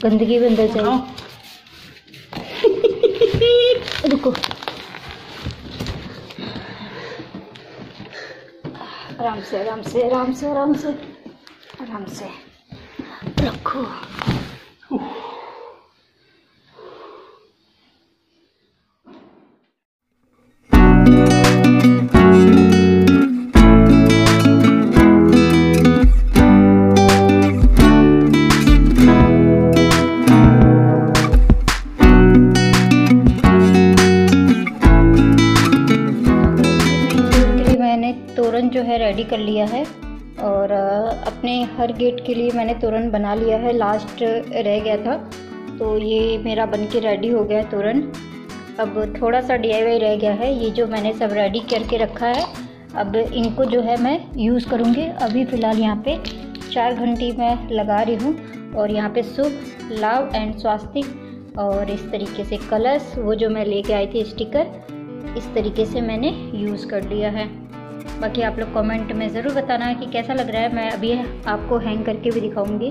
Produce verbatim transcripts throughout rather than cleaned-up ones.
गंदगी भी अंदर जाए। रुको, आराम से आराम से आराम से आराम से आराम से रखो। तोरण जो है रेडी कर लिया है और अपने हर गेट के लिए मैंने तोरण बना लिया है। लास्ट रह गया था तो ये मेरा बनके रेडी हो गया है तोरण। अब थोड़ा सा डी आई वाई रह गया है। ये जो मैंने सब रेडी करके रखा है, अब इनको जो है मैं यूज़ करूँगी। अभी फ़िलहाल यहाँ पे चार घंटी मैं लगा रही हूँ और यहाँ पे शुभ, लाभ एंड स्वास्तिक और इस तरीके से कलर्स, वो जो मैं लेके आई थी स्टिकर, इस तरीके से मैंने यूज़ कर लिया है। बाकी आप लोग कमेंट में ज़रूर बताना कि कैसा लग रहा है। मैं अभी आपको हैंग करके भी दिखाऊंगी।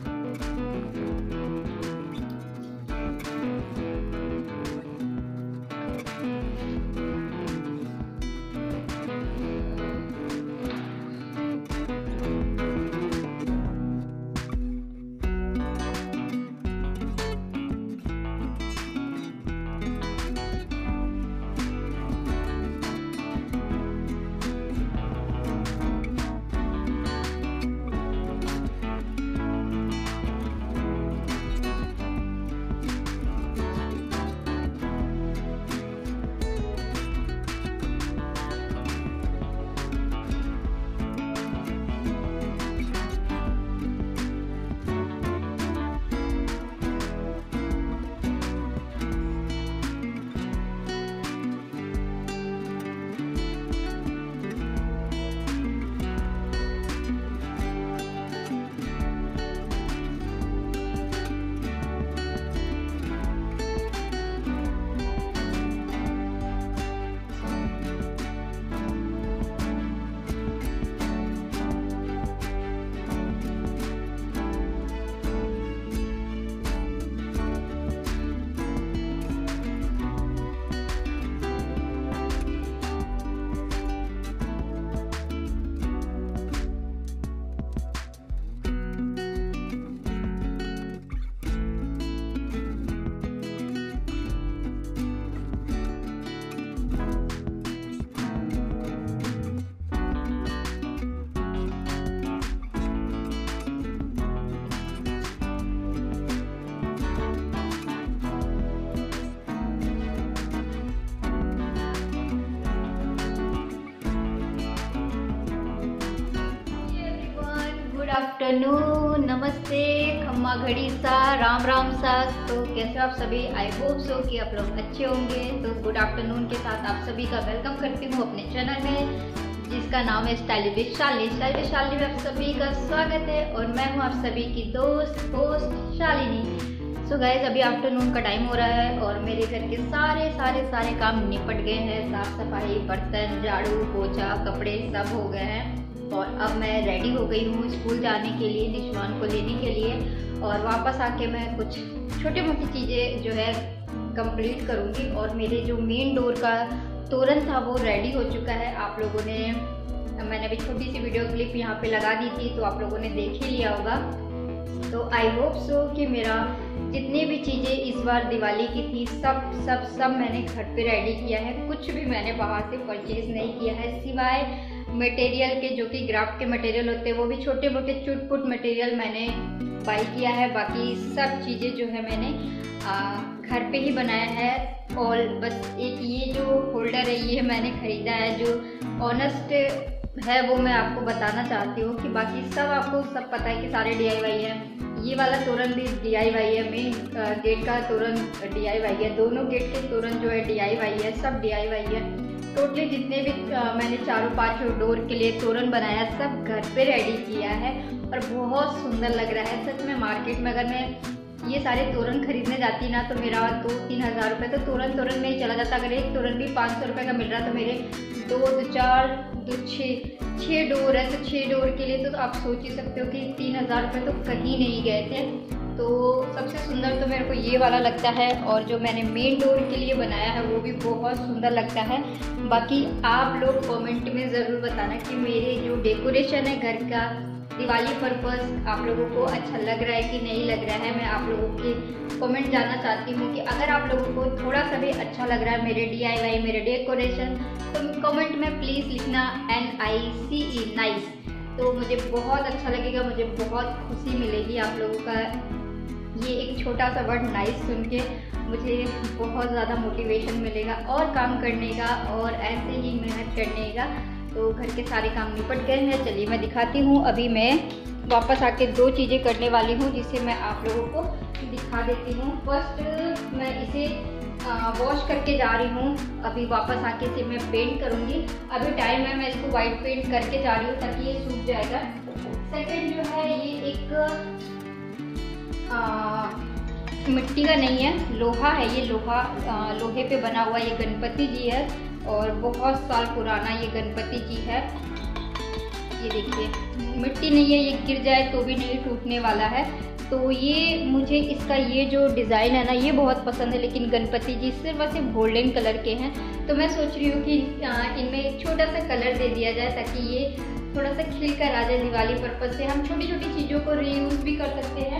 आफ्टरनून, नमस्ते, खम्मा घड़ी सा, राम राम सा। तो कैसे आप सभी? आई होप सो कि आप लोग अच्छे होंगे। तो गुड आफ्टरनून के साथ आप सभी का वेलकम करती हूँ अपने चैनल में, जिसका नाम है stylish with Shalini. Stylish with Shalini में आप सभी का स्वागत है और मैं हूँ आप सभी की दोस्त होस्ट शालिनी। सो गाइस, अभी आफ्टरनून का टाइम हो रहा है और मेरे घर के सारे सारे सारे काम निपट गए हैं। साफ सफाई, बर्तन, झाड़ू, पोछा, कपड़े सब हो गए हैं और अब मैं रेडी हो गई हूँ स्कूल जाने के लिए, निशवान को लेने के लिए। और वापस आके मैं कुछ छोटी मोटी चीज़ें जो है कंप्लीट करूँगी। और मेरे जो मेन डोर का तोरण था वो रेडी हो चुका है। आप लोगों ने, मैंने अभी छोटी सी वीडियो क्लिप यहाँ पे लगा दी थी तो आप लोगों ने देख ही लिया होगा। तो आई होप सो कि मेरा जितनी भी चीज़ें इस बार दिवाली की थी सब सब सब मैंने घर पे रेडी किया है। कुछ भी मैंने बाहर से परचेज नहीं किया है, सिवाय मटेरियल के, जो कि ग्राफ्ट के मटेरियल होते हैं, वो भी छोटे मोटे चुटपुट मटेरियल मैंने बाई किया है। बाकी सब चीज़ें जो है मैंने आ, घर पे ही बनाया है। और बस एक ये जो होल्डर है ये मैंने ख़रीदा है, जो ऑनेस्ट है वो मैं आपको बताना चाहती हूँ। कि बाकी सब आपको सब पता है कि सारे डी आई वाई है। ये वाला तोरण भी डी आई वाई है, मेन गेट का तोरण डी आई वाई है, दोनों गेट के तोरण जो है डी आई वाई है, सब डी आई वाई है। टोटली जितने भी आ, मैंने चारों पांचों डोर के लिए तोरण बनाया सब घर पे रेडी किया है और बहुत सुंदर लग रहा है। सच में मार्केट में अगर मैं ये सारे तोरण खरीदने जाती ना तो मेरा दो तीन हज़ार रुपये तो तोरण तोरण में ही चला जाता। अगर एक तोरण भी पाँच सौ रुपये का मिल रहा तो मेरे दो दो चार दो छः छः डोर है, तो छः डोर के लिए तो आप सोच ही सकते हो कि तीन हज़ार रुपये तो कहीं नहीं गए थे। तो सबसे सुंदर तो मेरे को ये वाला लगता है, और जो मैंने मेन डोर के लिए बनाया है वो भी बहुत सुंदर लगता है। बाकी आप लोग कमेंट में ज़रूर बताना कि मेरे जो डेकोरेशन है घर का दिवाली पर्पस आप लोगों को अच्छा लग रहा है कि नहीं लग रहा है। मैं आप लोगों के कमेंट जानना चाहती हूँ कि अगर आप लोगों को थोड़ा सा भी अच्छा लग रहा है मेरे डी आई वाई मेरे डेकोरेशन, तो कमेंट में प्लीज़ लिखना N I C E nice, तो मुझे बहुत अच्छा लगेगा, मुझे बहुत खुशी मिलेगी। आप लोगों का ये एक छोटा सा वर्ड नाइस सुन के मुझे बहुत ज़्यादा मोटिवेशन मिलेगा और काम करने का और ऐसे ही मेहनत करने का। तो घर के सारे काम निपट गए हैं, चलिए मैं दिखाती हूँ। अभी मैं वापस आके दो चीज़ें करने वाली हूँ जिसे मैं आप लोगों को दिखा देती हूँ। फर्स्ट मैं इसे वॉश करके जा रही हूँ, अभी वापस आके इसे मैं पेंट करूँगी। अभी टाइम है, मैं इसको वाइट पेंट करके जा रही हूँ ताकि ये सूख जाएगा। सेकंड जो है ये एक आ, मिट्टी का नहीं है, लोहा है। ये लोहा आ, लोहे पे बना हुआ ये गणपति जी है और बहुत साल पुराना ये गणपति जी है। ये देखिए मिट्टी नहीं है, ये गिर जाए तो भी नहीं टूटने वाला है। तो ये मुझे इसका ये जो डिज़ाइन है ना ये बहुत पसंद है, लेकिन गणपति जी सिर्फ वैसे गोल्डन कलर के हैं। तो मैं सोच रही हूँ कि इनमें एक छोटा सा कलर दे दिया जाए ताकि ये थोड़ा सा खिल कर आ जाए। दिवाली पर्पज़ से हम छोटी छोटी चीज़ों को रीयूज़ भी कर सकते हैं।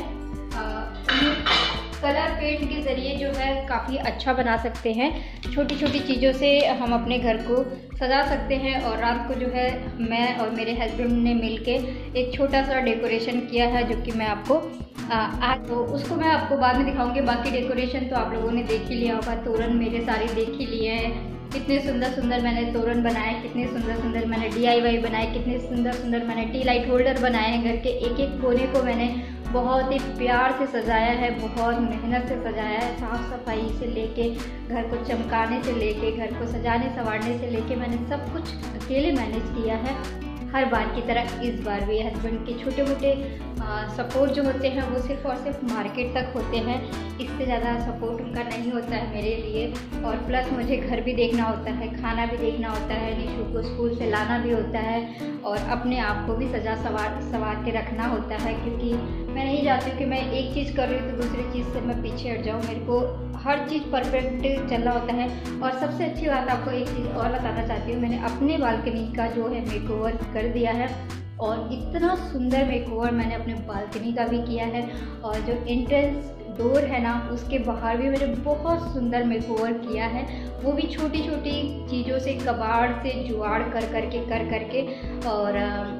कलर पेंट के ज़रिए जो है काफ़ी अच्छा बना सकते हैं। छोटी छोटी चीज़ों से हम अपने घर को सजा सकते हैं। और रात को जो है मैं और मेरे हस्बैंड ने मिलके एक छोटा सा डेकोरेशन किया है जो कि मैं आपको आज तो उसको मैं आपको बाद में दिखाऊंगी। बाकी डेकोरेशन तो आप लोगों ने देख ही लिया होगा, तोरण मेरे सारे देख ही लिए हैं। कितने सुंदर सुंदर मैंने तोरण बनाए, कितने सुंदर सुंदर मैंने डी आई वाई बनाए, कितने सुंदर सुंदर मैंने टी लाइट होल्डर बनाए हैं। घर के एक एक कोने को मैंने बहुत ही प्यार से सजाया है, बहुत मेहनत से सजाया है। साफ़ सफाई से लेके घर को चमकाने से लेके घर को सजाने संवारने से लेके मैंने सब कुछ अकेले मैनेज किया है। हर बार की तरह इस बार भी हस्बैंड के छोटे मोटे सपोर्ट जो होते हैं वो सिर्फ और सिर्फ मार्केट तक होते हैं, इससे ज़्यादा सपोर्ट उनका नहीं होता है मेरे लिए। और प्लस मुझे घर भी देखना होता है, खाना भी देखना होता है, निशु को स्कूल से लाना भी होता है और अपने आप को भी सजा सवार सवार के रखना होता है, क्योंकि मैं नहीं चाहती हूँ कि मैं एक चीज़ कर रही हूँ तो दूसरी चीज़ से मैं पीछे हट जाऊँ। मेरे को हर चीज़ परफेक्ट चलना होता है। और सबसे अच्छी बात आपको एक चीज़ और बताना चाहती हूँ, मैंने अपने बालकनी का जो है मेकओवर कर दिया है और इतना सुंदर मेकओवर मैंने अपने बालकनी का भी किया है। और जो एंट्रेंस डोर है ना उसके बाहर भी मैंने बहुत सुंदर मेकओवर किया है, वो भी छोटी छोटी चीज़ों से कबाड़ से जुगाड़ कर करके कर करके और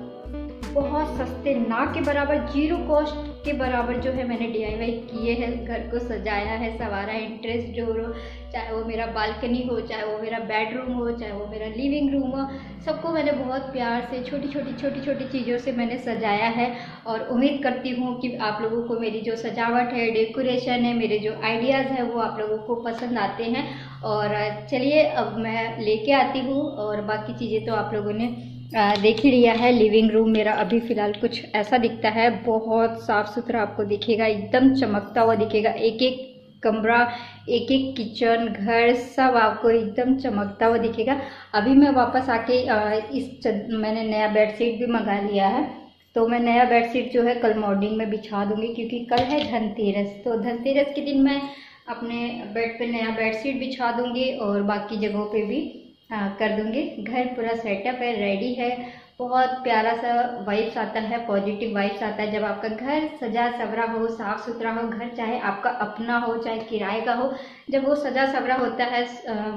बहुत सस्ते ना के बराबर जीरो कॉस्ट के बराबर जो है मैंने डी आई वाई किए हैं। घर को सजाया है, संवारा है। एंट्रेंस डोर हो, चाहे वो मेरा बालकनी हो, चाहे वो मेरा बेडरूम हो, चाहे वो मेरा लिविंग रूम हो, सबको मैंने बहुत प्यार से छोटी छोटी छोटी छोटी चीज़ों से मैंने सजाया है। और उम्मीद करती हूँ कि आप लोगों को मेरी जो सजावट है, डेकोरेशन है, मेरे जो आइडियाज़ हैं वो आप लोगों को पसंद आते हैं। और चलिए अब मैं लेके आती हूँ और बाकी चीज़ें तो आप लोगों ने देख ही लिया है। लिविंग रूम मेरा अभी फ़िलहाल कुछ ऐसा दिखता है, बहुत साफ़ सुथरा आपको दिखेगा, एकदम चमकता हुआ दिखेगा। एक एक कमरा, एक एक किचन, घर सब आपको एकदम चमकता हुआ दिखेगा। अभी मैं वापस आके इस मैंने नया बेडशीट भी मंगा लिया है, तो मैं नया बेडशीट जो है कल मॉर्निंग में बिछा दूँगी, क्योंकि कल है धनतेरस। तो धनतेरस के दिन मैं अपने बेड पे नया बेडशीट बिछा दूँगी और बाकी जगहों पे भी हाँ कर दूँगी। घर पूरा सेटअप है, रेडी है। बहुत प्यारा सा वाइब्स आता है, पॉजिटिव वाइब्स आता है जब आपका घर सजा सवरा हो, साफ़ सुथरा हो। घर चाहे आपका अपना हो चाहे किराए का हो, जब वो सजा सवरा होता है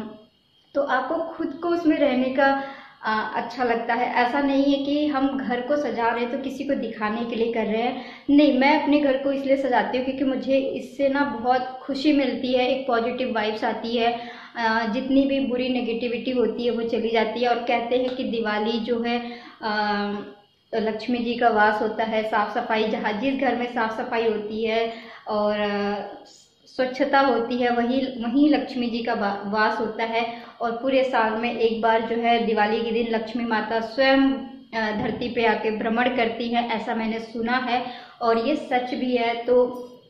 तो आपको खुद को उसमें रहने का आ, अच्छा लगता है। ऐसा नहीं है कि हम घर को सजा रहे हैं तो किसी को दिखाने के लिए कर रहे हैं, नहीं। मैं अपने घर को इसलिए सजाती हूँ क्योंकि मुझे इससे ना बहुत खुशी मिलती है, एक पॉजिटिव वाइब्स आती है। आ, जितनी भी बुरी नेगेटिविटी होती है वो चली जाती है। और कहते हैं कि दिवाली जो है आ, तो लक्ष्मी जी का वास होता है। साफ़ सफाई, जहाँ जिस घर में साफ़ सफाई होती है और स्वच्छता होती है, वही वहीं लक्ष्मी जी का वास होता है। और पूरे साल में एक बार जो है दिवाली के दिन लक्ष्मी माता स्वयं धरती पे आके भ्रमण करती है, ऐसा मैंने सुना है और ये सच भी है। तो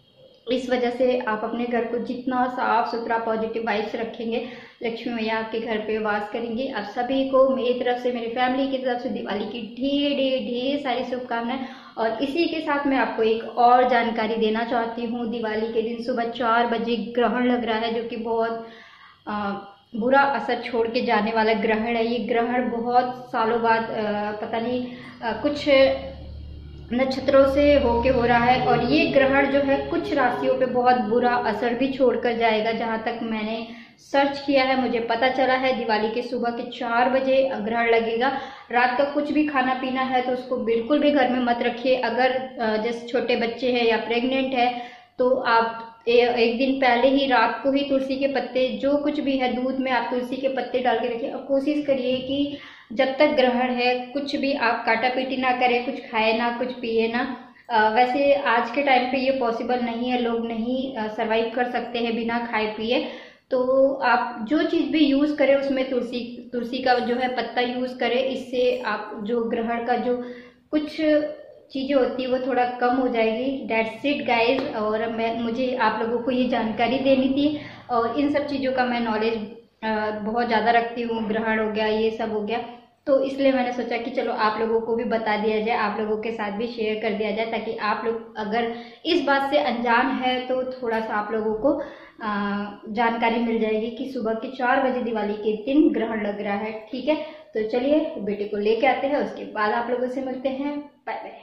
इस वजह से आप अपने घर को जितना साफ सुथरा पॉजिटिव वाइब्स रखेंगे, लक्ष्मी मैया आपके घर पे वास करेंगी। आप सभी को मेरी तरफ से, मेरी फैमिली की तरफ से दिवाली की ढेर ढेर ढेर सारी शुभकामनाएं। और इसी के साथ मैं आपको एक और जानकारी देना चाहती हूँ। दिवाली के दिन सुबह चार बजे ग्रहण लग रहा है, जो कि बहुत आ, बुरा असर छोड़ के जाने वाला ग्रहण है। ये ग्रहण बहुत सालों बाद आ, पता नहीं आ, कुछ नक्षत्रों से होके हो रहा है, और ये ग्रहण जो है कुछ राशियों पे बहुत बुरा असर भी छोड़कर जाएगा। जहाँ तक मैंने सर्च किया है, मुझे पता चला है दिवाली के सुबह के चार बजे ग्रहण लगेगा। रात का कुछ भी खाना पीना है तो उसको बिल्कुल भी घर में मत रखिए। अगर जैसे छोटे बच्चे हैं या प्रेग्नेंट है तो आप एक दिन पहले ही रात को ही तुलसी के पत्ते, जो कुछ भी है दूध में आप तुलसी के पत्ते डाल के रखिए। और कोशिश करिए कि जब तक ग्रहण है कुछ भी आप काटा पीटी ना करें, कुछ खाए ना, कुछ पिए ना। आ, वैसे आज के टाइम पे ये पॉसिबल नहीं है, लोग नहीं सरवाइव कर सकते हैं बिना खाए पिए। तो आप जो चीज़ भी यूज़ करें उसमें तुलसी तुलसी का जो है पत्ता यूज़ करें। इससे आप जो ग्रहण का जो कुछ चीज़ें होती है वो थोड़ा कम हो जाएगी। That's it guys. और मैं मुझे आप लोगों को ये जानकारी देनी थी, और इन सब चीज़ों का मैं नॉलेज बहुत ज़्यादा रखती हूँ। ग्रहण हो गया, ये सब हो गया, तो इसलिए मैंने सोचा कि चलो आप लोगों को भी बता दिया जाए, आप लोगों के साथ भी शेयर कर दिया जाए, ताकि आप लोग अगर इस बात से अनजान है तो थोड़ा सा आप लोगों को आ, जानकारी मिल जाएगी कि सुबह के चार बजे दिवाली के दिन ग्रहण लग रहा है। ठीक है, तो चलिए बेटे को लेके आते हैं, उसके बाद आप लोगों से मिलते हैं। Bye bye.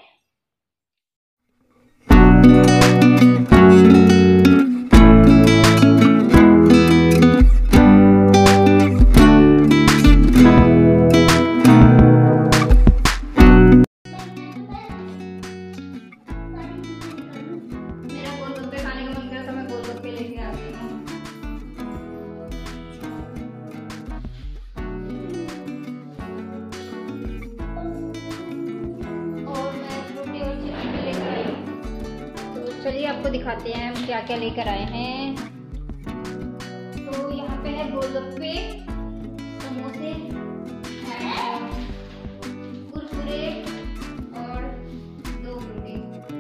चलिए आपको दिखाते हैं हम क्या क्या लेकर आए हैं। तो यहाँ पे है गोलगप्पे, समोसे, कुरकुरे और दो गुड्डे।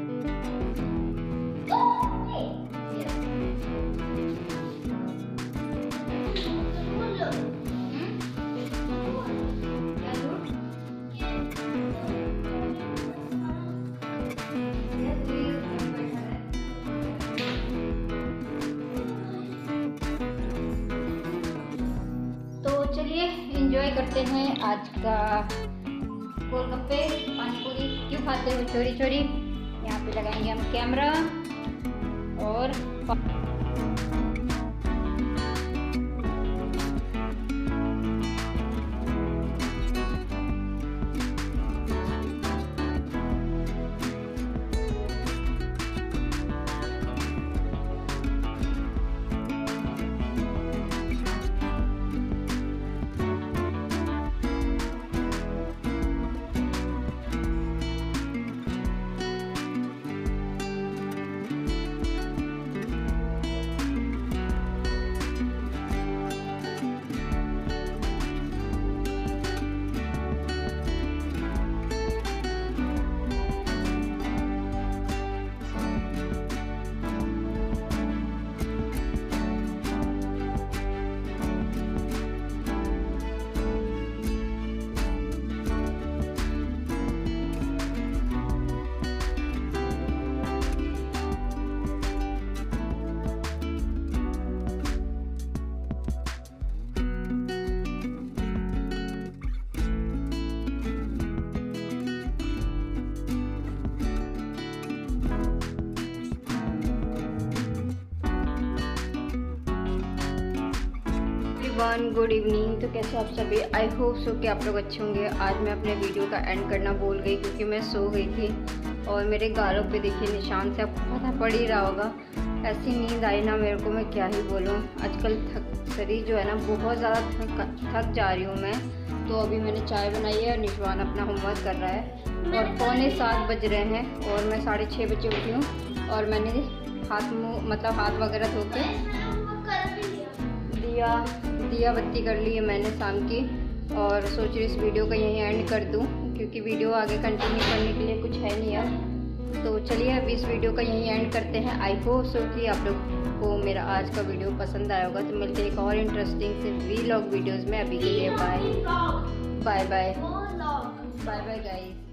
चलिए एंजॉय करते हैं आज का गोलगप्पे पानीपुरी। क्यों खाते हो चोरी चोरी? यहाँ पे लगाएंगे हम कैमरा और वन गुड इवनिंग। तो कैसे आप सभी? आई होप सो कि आप लोग अच्छे होंगे। आज मैं अपने वीडियो का एंड करना भूल गई क्योंकि मैं सो गई थी, और मेरे गालों पे देखिए निशान से आपको पता पड़ ही रहा होगा। ऐसी नींद आई ना मेरे को, मैं क्या ही बोलूँ। आजकल थक शरीर जो है ना बहुत ज़्यादा थक थक जा रही हूँ मैं। तो अभी मैंने चाय बनाई है और निशवान अपना होमवर्क कर रहा है, और पौने सात बज रहे हैं और मैं साढ़े छः बजे उठी हूँ। और मैंने हाथ मुँह मतलब हाथ वगैरह धो के दिया दिया बत्ती कर ली है मैंने शाम की, और सोच रही इस वीडियो का यहीं एंड कर दूं क्योंकि वीडियो आगे कंटिन्यू करने के लिए कुछ है नहीं यार। तो चलिए अब इस वीडियो का यहीं एंड करते हैं। आई होप सो कि आप लोग को मेरा आज का वीडियो पसंद आया होगा। तो मिलते हैं एक और इंटरेस्टिंग से वीलॉग वीडियोज़ में। अभी के लिए bye bye bye bye bye guys.